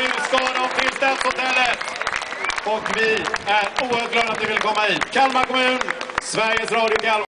nu ska de till Stadshotellet. Och vi är oerhört glada att ni vill komma hit. Kalmar kommun, Sveriges Radio Kalmar.